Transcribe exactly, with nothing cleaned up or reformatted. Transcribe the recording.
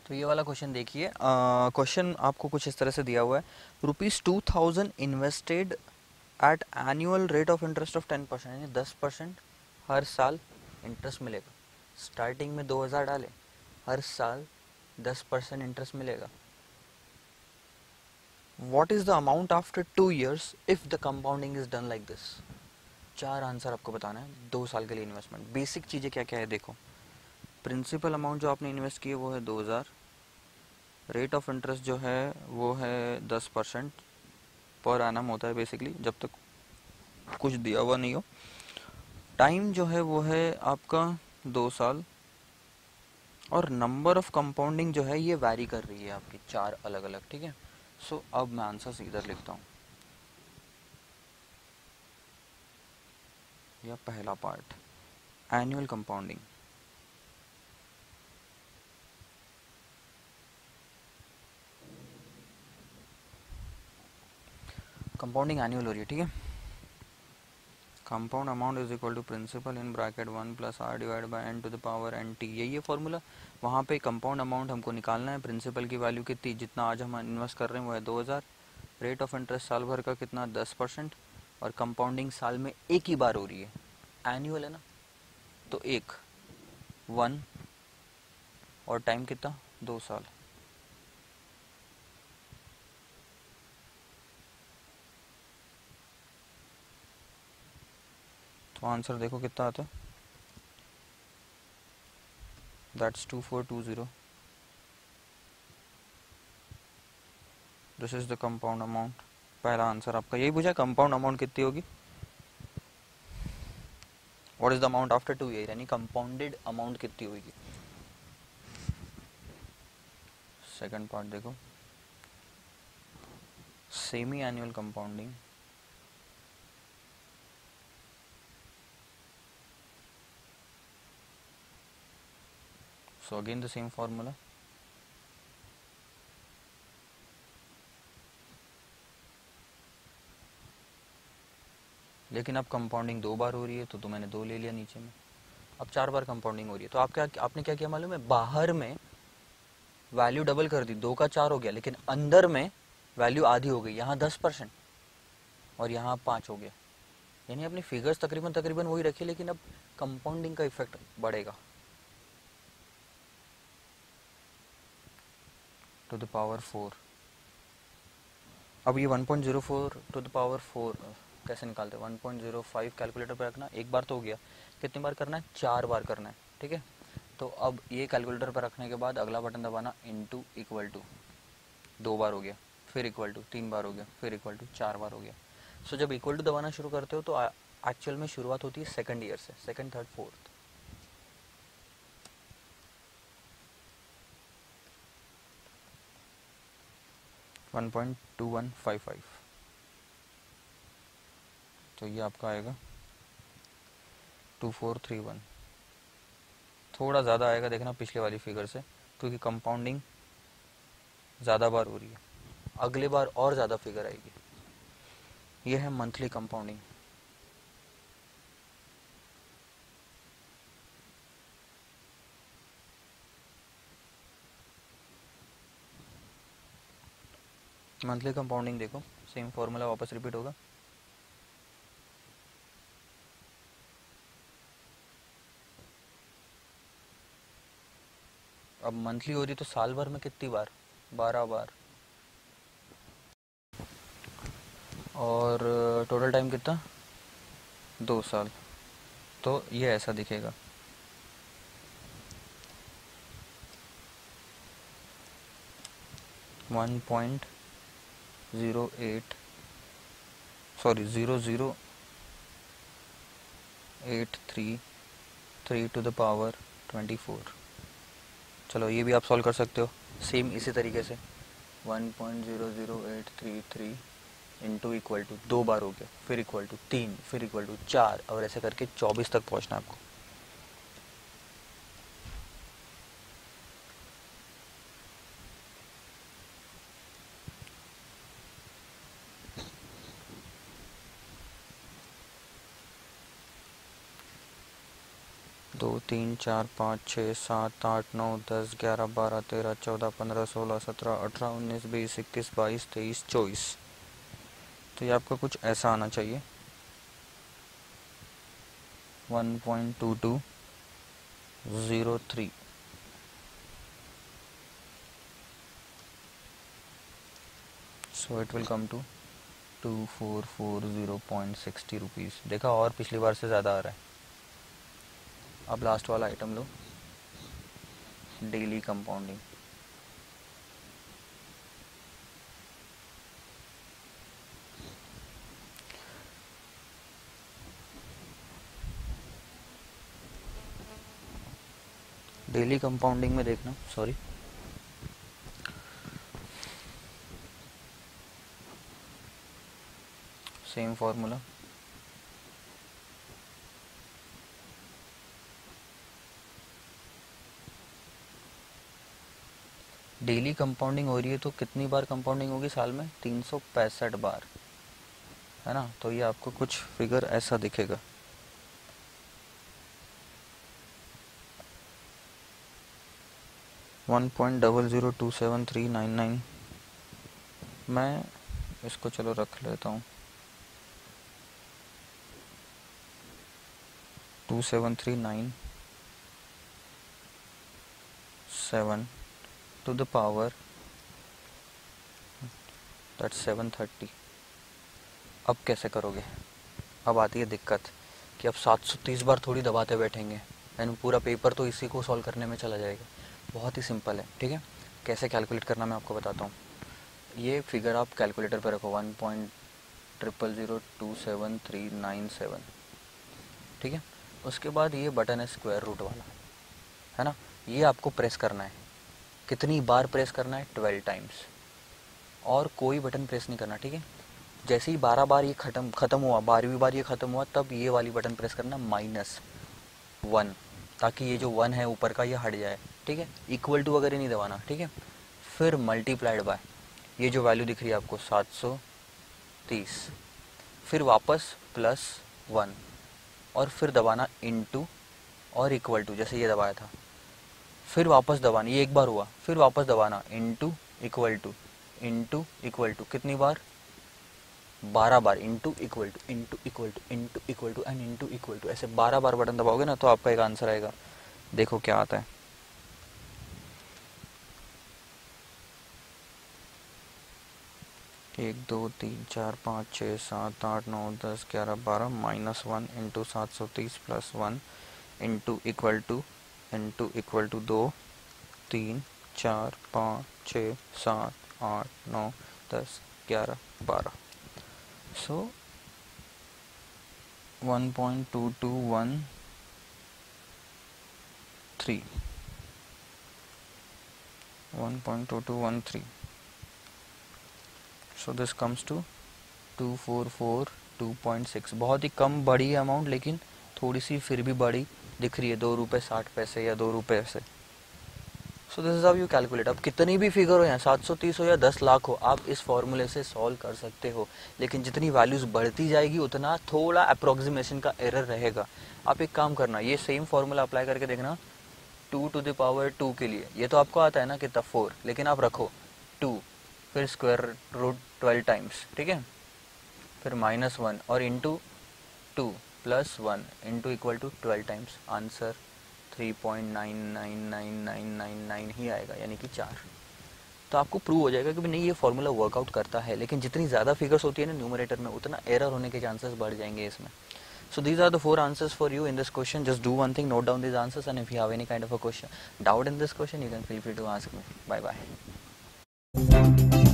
तो ये वाला क्वेश्चन देखिए। क्वेश्चन आपको कुछ इस तरह से दिया हुआ है। Rupees two thousand invested at annual rate of interest of ten percent, यानी दस परसेंट हर साल इंटरेस्ट मिलेगा। स्टार्टिंग में दो हज़ार डाले, हर साल दस परसेंट इंटरेस्ट मिलेगा। What is the amount after two years if the compounding is done like this. चार आंसर आपको बताना है दो साल के लिए इन्वेस्टमेंट। बेसिक चीज़ें क्या क्या है देखो। प्रिंसिपल अमाउंट जो आपने इन्वेस्ट की है वो है दो हज़ार। रेट ऑफ इंटरेस्ट जो है वो है दस परसेंट पर एनम होता है बेसिकली, जब तक कुछ दिया हुआ नहीं हो। टाइम जो है वो है आपका दो साल। और नंबर ऑफ कंपाउंडिंग जो है ये वैरी कर रही है आपकी, चार अलग अलग। ठीक है, सो अब मैं आंसर इधर लिखता हूँ, या पहला part annual compounding. Compounding annual हो रही है, ठीक है। Compound amount is equal to principal in bracket one plus r divide by n to the power n t. यही है फॉर्मूला। वहाँ पे कंपाउंड अमाउंट हमको निकालना है। प्रिंसिपल की वैल्यू कितनी, जितना आज हम इन्वेस्ट कर रहे हैं वो है दो हज़ार। रेट ऑफ इंटरेस्ट साल भर का कितना, दस परसेंट। और कंपाउंडिंग साल में एक ही बार हो रही है, एनुअल है ना, तो एक वन। और टाइम कितना, दो साल। तो आंसर देखो कितना आता है, that's two four two zero. This is the compound amount. पहला आंसर आपका यही पूछा, कंपाउंड अमाउंट कितनी होगी। What is the amount after two year, यानी कंपाउंडेड अमाउंट कितनी होगी। सेकंड पार्ट देखो, semi annual compounding. So again the same formula. लेकिन अब कंपाउंडिंग दो बार हो रही है, तो तो मैंने दो ले लिया नीचे में। अब चार बार कंपाउंडिंग हो रही है, तो आप क्या आपने क्या किया मालूम है, बाहर में वैल्यू डबल कर दी, दो का चार हो गया, लेकिन अंदर में वैल्यू आधी हो गई। यहाँ दस परसेंट और यहाँ पाँच हो गया। यानी अपनी फिगर्स तकरीबन तकरीबन वही रखी, लेकिन अब कंपाउंडिंग का इफेक्ट बढ़ेगा। To the power four. अब ये one point zero four to the power four कैसे निकालते हैं। One point zero five calculator पर रखना, एक बार तो हो गया। कितनी बार करना है, चार बार करना है, ठीक है। तो अब ये कैलकुलेटर पर रखने के बाद अगला बटन दबाना, इनटू इक्वल टू, दो बार हो गया, फिर इक्वल टू तीन बार हो गया, फिर इक्वल टू चार बार हो गया। सो so, जब इक्वल टू दबाना शुरू करते हो तो एक्चुअल में शुरुआत होती है सेकंड ईयर से, second third fourth. One point two one five five. तो ये आपका आएगा टू फोर थ्री वन। थोड़ा ज़्यादा आएगा, देखना पिछले वाली फिगर से, क्योंकि कंपाउंडिंग ज़्यादा बार हो रही है। अगले बार और ज़्यादा फिगर आएगी। यह है मंथली कंपाउंडिंग। मंथली कंपाउंडिंग देखो, सेम फॉर्मूला वापस रिपीट होगा। अब मंथली हो रही तो साल भर में कितनी बार, बारह बार। और टोटल टाइम कितना, दो साल। तो ये ऐसा दिखेगा। One point zero eight sorry zero zero eight three three to the power twenty four. चलो ये भी आप सॉल्व कर सकते हो सेम इसी तरीके से। One point zero zero eight three three into equal to, दो बार हो गया, फिर इक्वल टू तीन, फिर इक्वल टू चार, और ऐसे करके चौबीस तक पहुंचना आपको। दो तीन चार पाँच छः सात आठ नौ दस ग्यारह बारह तेरह चौदह पंद्रह सोलह सत्रह अठारह उन्नीस बीस इक्कीस बाईस तेईस चौबीस। तो ये आपका कुछ ऐसा आना चाहिए, one point two two zero three. So it will come to two four four zero point sixty rupees. देखा, और पिछली बार से ज़्यादा आ रहा है। अब लास्ट वाला आइटम लो, डेली कंपाउंडिंग। डेली कंपाउंडिंग में देखना, sorry, same formula, daily compounding हो रही है तो कितनी बार कंपाउंडिंग होगी साल में? तीन सौ पैंसठ बार, है ना। तो ये आपको कुछ फिगर ऐसा दिखेगा, one point double zero two seven three nine nine. मैं इसको चलो रख लेता हूँ, two seven three nine seven to the power that seven thirty. अब कैसे करोगे? अब आती है दिक्कत कि अब सात सौ तीस बार थोड़ी दबाते बैठेंगे, यानी पूरा पेपर तो इसी को सॉल्व करने में चला जाएगा। बहुत ही सिंपल है, ठीक है। कैसे कैलकुलेट करना मैं आपको बताता हूँ। ये फिगर आप कैलकुलेटर पर रखो, one point triple zero two seven three nine seven, ठीक है। उसके बाद ये बटन है स्क्वायर रूट वाला, है ना। ये आपको प्रेस करना है। कितनी बार प्रेस करना है? Twelve times. और कोई बटन प्रेस नहीं करना, ठीक है। जैसे ही बारह बार ये खत्म खत्म हुआ, बारहवीं बार ये खत्म हुआ, तब ये वाली बटन प्रेस करना, माइनस वन, ताकि ये जो वन है ऊपर का ये हट जाए, ठीक है। इक्वल टू वगैरह नहीं दबाना, ठीक है। फिर मल्टीप्लाइड बाय ये जो वैल्यू दिख रही है आपको सात सौ तीस, फिर वापस प्लस वन, और फिर दबाना इनटू और इक्वल टू, जैसे ये दबाया था। फिर वापस दबाना, ये एक बार हुआ, फिर वापस दबाना into equal to into equal to, कितनी बार? बारह बार, into equal to into equal to into equal to and into equal to. ऐसे बारह बार बटन दबाओगे ना तो आपका एक आंसर आएगा। देखो क्या आता है, एक दो तीन चार पाँच छः सात आठ नौ दस ग्यारह बारह माइनस वन इंटू सात सौ तीस plus one into equal to into equal to दो तीन चार पाँच छः सात आठ नौ दस ग्यारह बारह। So one point two two one three, one point two two one three. So this comes to two four four two point six. बहुत ही कम बड़ी है अमाउंट, लेकिन थोड़ी सी फिर भी बड़ी दिख रही है, दो रुपये साठ पैसे या दो रुपये से। So this is how you calculate. अब कितनी भी फिगर हो, यहाँ सात सौ तीस हो या दस लाख हो, आप इस फॉर्मूले से सॉल्व कर सकते हो। लेकिन जितनी वैल्यूज बढ़ती जाएगी उतना थोड़ा अप्रोक्सीमेशन का एरर रहेगा। आप एक काम करना, ये सेम फॉर्मूला अप्लाई करके देखना two to the power two के लिए। ये तो आपको आता है ना कितना, फोर, लेकिन आप रखो टू, फिर स्क्वायर रूट ट्वेल्व टाइम्स, ठीक है। फिर माइनस वन और into two plus one into equal to twelve times. Answer three point nine nine nine nine nine nine ही आएगा, यानी कि चार। तो आपको प्रूव हो जाएगा कि नहीं, ये फॉर्मूला वर्कआउट करता है। लेकिन जितनी ज़्यादा फिगर्स होती है ना न्यूमरेटर में, उतना एरर होने के चांसेस बढ़ जाएंगे इसमें। So these are the four answers for you in this question. Just do one thing, note down these answers, and if you have any kind of a question, doubt in this question, you can feel free to ask me. Bye bye.